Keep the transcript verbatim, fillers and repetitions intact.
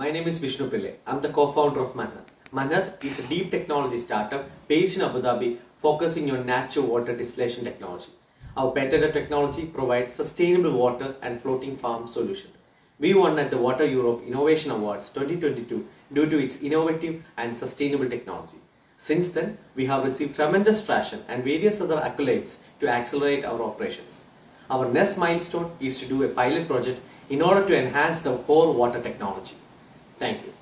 my name is Vishnu Pillai. I'm the co-founder of Manhat. Manhat is a deep technology startup based in Abu Dhabi focusing on natural water distillation technology. Our patented technology provides sustainable water and floating farm solution. We won at the Water Europe Innovation Awards twenty twenty-two due to its innovative and sustainable technology. Since then, we have received tremendous traction and various other accolades to accelerate our operations. Our next milestone is to do a pilot project in order to enhance the core water technology. Thank you.